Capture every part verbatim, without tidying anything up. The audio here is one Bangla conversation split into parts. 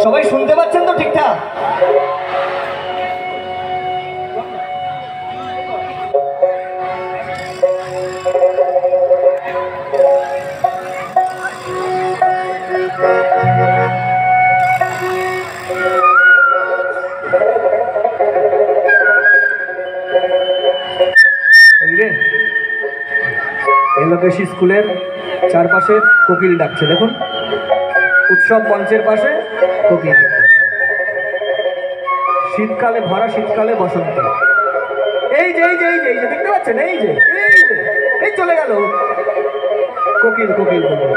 সবাই শুনতে পাচ্ছেন তো ঠিকঠাক? লোকেশ স্কুলের চারপাশে কোকিল ডাকছে, দেখুন উৎসব মঞ্চের পাশে কোকিল। শীতকালে ভরা, শীতকালে বসন্ত। এই যে এই যে এই যে এই যে দেখতে পাচ্ছেন, এই যে এই যে এই চলে গেল কোকিল কোকিল কোকিল।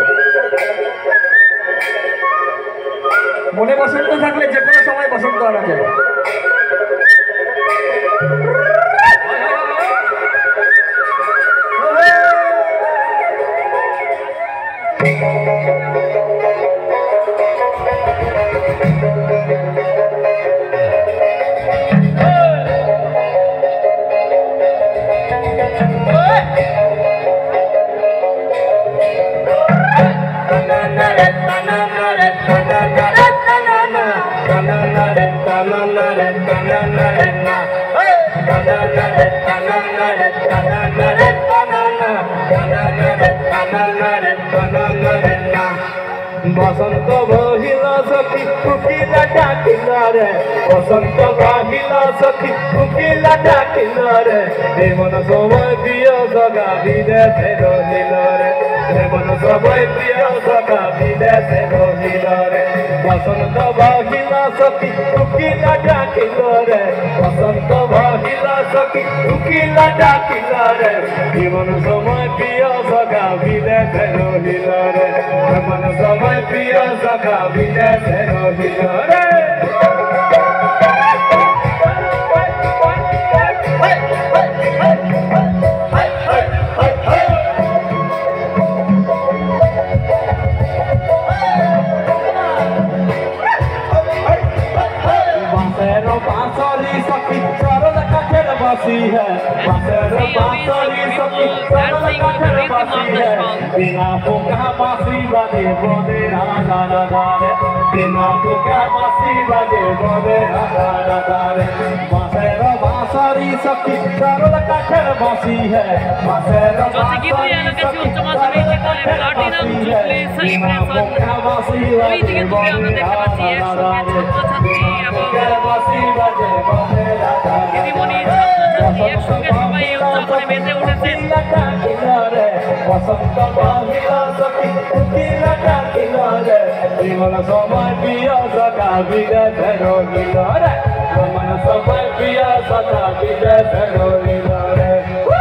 মনে বসন্ত থাকলে যে কোনো সময় বসন্ত আনা যায়। বসন্ত বহিল সখী কুকিলা ডাকিল রে, বসন্ত বহিল সখী কুকিলা ডাকিল রে, এমন সময় প্রিয় সখা বিদেশে রহিল রে, এমন সময় প্রিয় সখা বিদেশে রহিল রে। বসন্ত বহিল সখী কুকিলা ডাকিল রে, বসন্ত বহিল সখী কুকিলা ডাকিল রে, এমন সময় প্রিয় সখা বিদেশে রহিল রে, এমন সময় প্রিয় সখা বিদেশে রহিল রে। बांसी है बांसुर बांसुरी सखी सरल काठर बांसी है, बिना फूका बांसी बजे बोले राधा राधा रे, बिना फूका बांसी बजे बोले राधा राधा रे। बांसुर बांसुरी सखी सरल काठर बांसी है, बांसुर बांसुरी सखी सरल काठर बांसी है, बिना फूका बांसी बजे बोले राधा राधा रे, बिना फूका बांसी बजे बोले राधा राधा। একসঙ্গে সবাই এই উৎসবে মেতে উঠেছেন। বসন্ত বহিল সখী কুকিলা ডাকিল রে, জীবন সময় প্রিয় সখা বিদেশে রহিল রে, জীবন সময় প্রিয় সখা বিদেশে রহিল রে।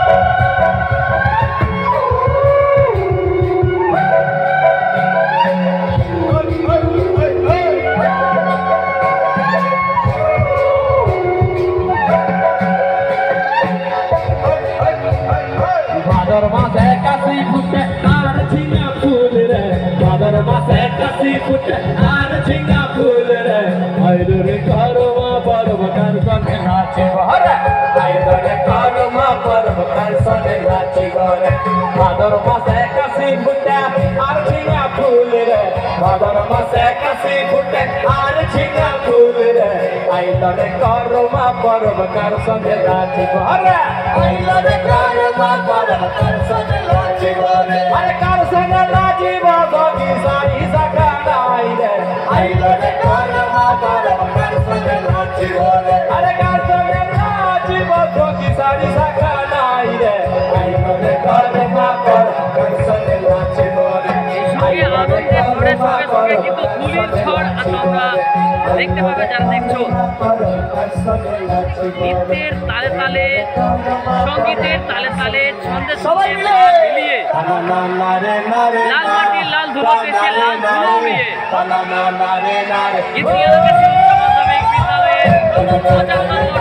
भादर मासे काशी फुटे आर झिंगा फूल रे, भादर मासे काशी फुटे आर झिंगा फूल रे, आइल रे कारमा पर्व कर संगे नाची बहरे, आइल रे कारमा पर्व कर संगे नाची बहरे। भादर मासे काशी फुटे आर झिंगा फूल रे, भादर मासे काशी फुटे आर झिंगा फूल रे, आइल रे कारमा पर्व कर संगे नाची बहरे, आइल रे कारमा पर्व कर संगे नाची बहरे। अरे कर संगे नाची बहरे सारी सखा नाई रे, आइल रे कारमा पर्व कर संगे नाची बहरे। अरे कर संगे नाची बहरे सारी सखा नाई रे, आइल रे कारमा पर्व कर संगे नाची बहरे। সঙ্গে আনন্দের ঝড়ের সঙ্গে সঙ্গে কিন্তু ধুলির ঝড় আমরা দেখতে পাবে যারা দেখছো। নৃত্যের তালে তালে, সঙ্গীতের তালে তালে, ছন্দের সঙ্গে মিলিয়ে লাল মাটির লাল ধুলো পেশে লাল ধুলো উড়িয়ে গীতি আলোকেশ উচ্চ মাধ্যমিক বিদ্যালয়ের